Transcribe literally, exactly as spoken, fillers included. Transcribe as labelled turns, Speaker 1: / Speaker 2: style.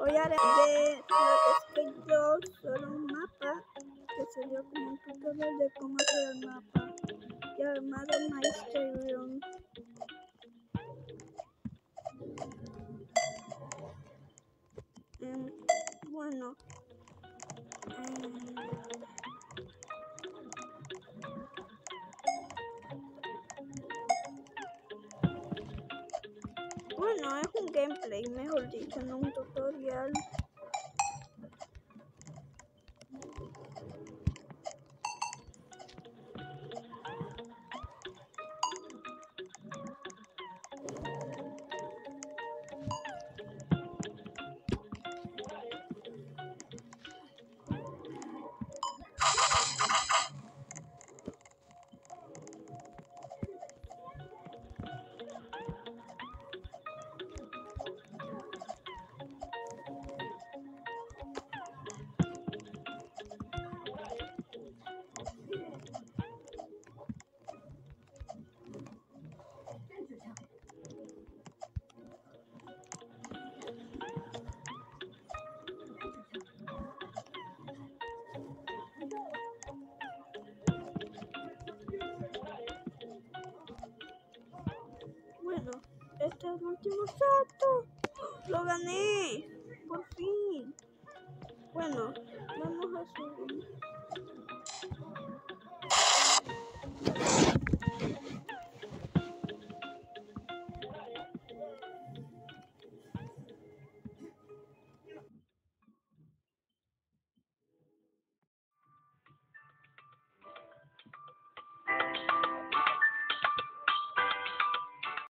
Speaker 1: Voy a ver lo que es que yo solo un mapa que sería como un tutorial de cómo hacer el mapa llamado Mysterium. Um, bueno, um, bueno, es un gameplay, mejor dicho, no un tutorial. Bueno, este es el último salto. Lo gané, por fin. Bueno, vamos a subir.